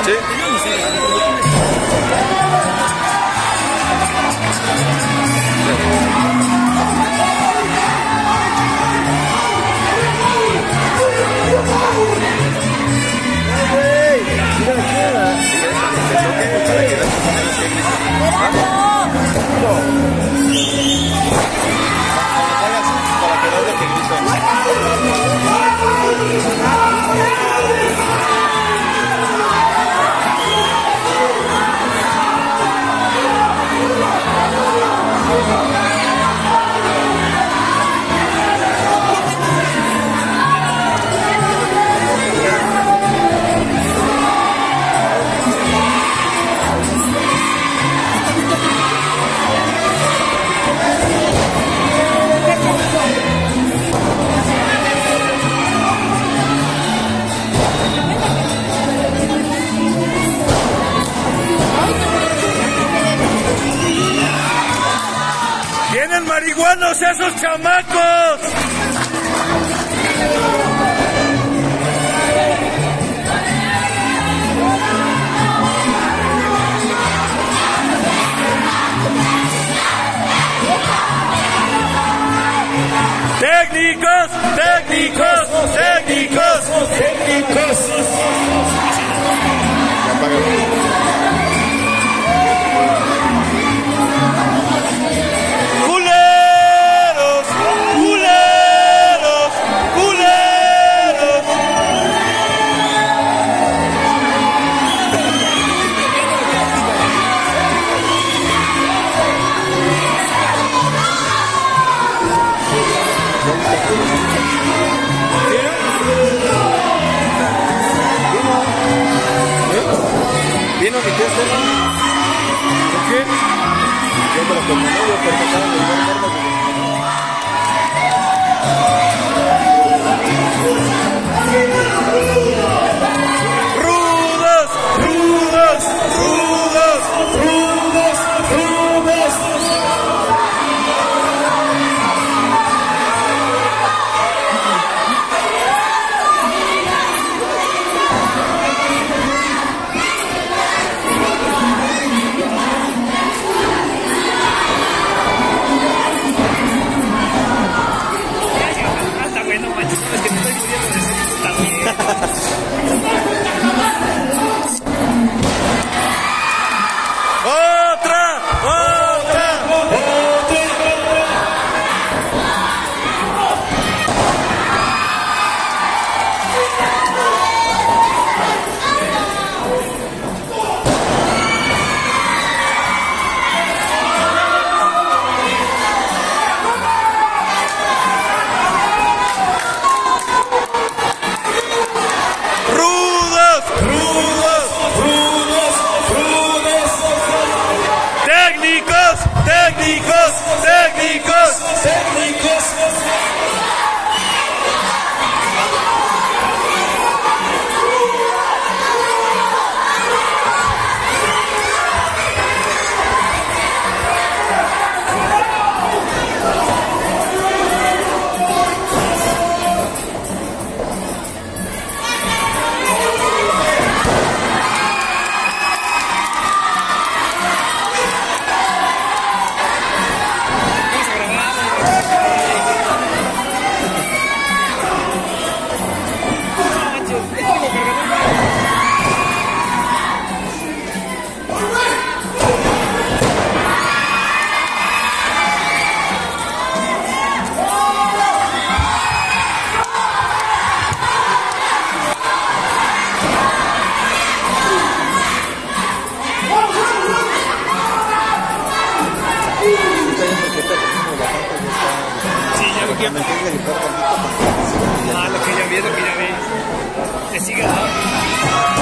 Sí. ¡Vienen marihuanos esos chamacos! ¡Técnicos! ¡Técnicos! ¡Técnicos! ¡Técnicos! ¡Culeros! ¡Culeros! ¡Culeros! ¿Vino mi testa? ¿Por qué? Yo me lo comí, pero me acaban de dar normas de... ¡Rudos! ¡Rudos! ¡Rudos! ¡Rudos! ¡Rudos! Está bueno, macho, es que me estoy muriendo de sed, está bien. ¡Otra! ¡Otra! ¡Rudos! ¡Rudos! ¡Rudos! ¡Rudos! ¡Técnicos! ¡Técnicos! ¡Técnicos! ¡Técnicos! Sí, ya lo que ya... Ah, lo que ya vi, lo que ya vi. Te sigue dando.